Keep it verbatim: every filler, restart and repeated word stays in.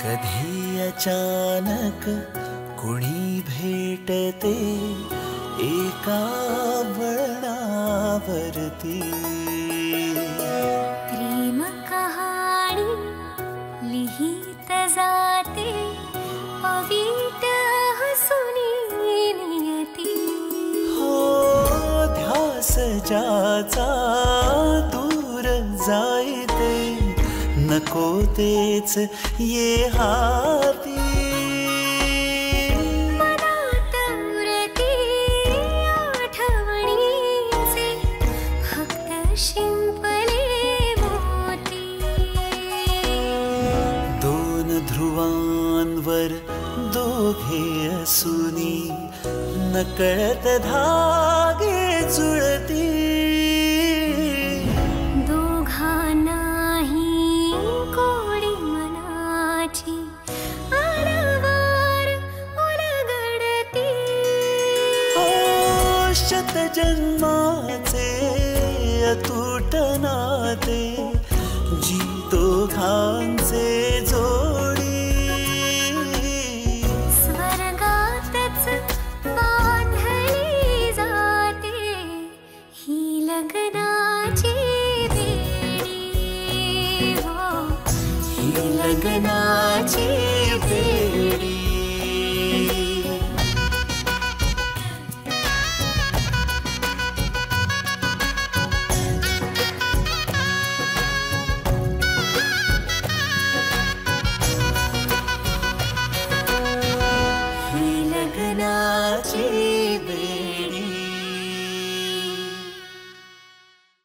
कधी अचानक कुणी भेटते एका वळणावरती, प्रेम कहाणी लिहित जाते अवीट हसुनी नियती। हो ध्यास ज्याचा दूर जायते नको तेच ये हाती। मनात उरती आठवणीचे फक्त शिंपले मोती। दोन ध्रुवांवर दोघे असुनी नकळत धागे जुळती। शत जन्माचे अतूट नाते जी दोघांचे जोडी, स्वर्गातच बांधली जाते ही लग्नाची बेडी। हो ही लग्नाची